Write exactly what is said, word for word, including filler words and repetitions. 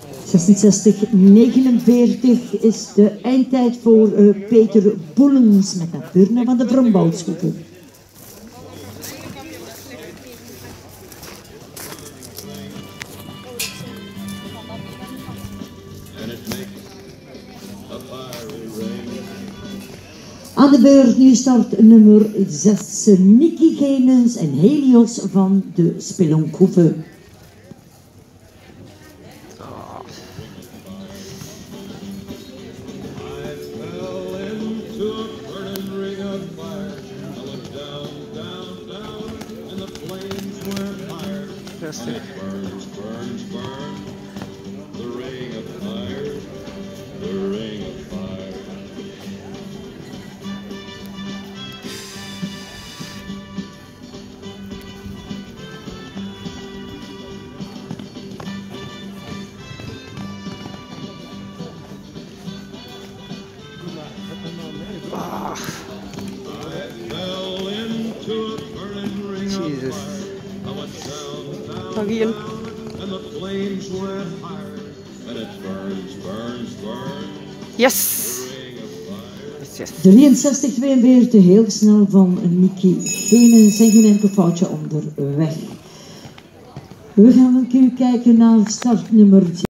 zesenzestig negenenveertig is de eindtijd voor uh, Peter Boelens met dat turnen van de Vrombouwschoepen. Aan de beurt nu start nummer zes, Nicky Genens en Helios van de Spelonkoeve. Jesus. Again. Yes. Yes, yes. drieënzestig tweeënveertig, heel snel van Nicky Genens en geen enkel foutje onderweg. We gaan een keer kijken naar startnummer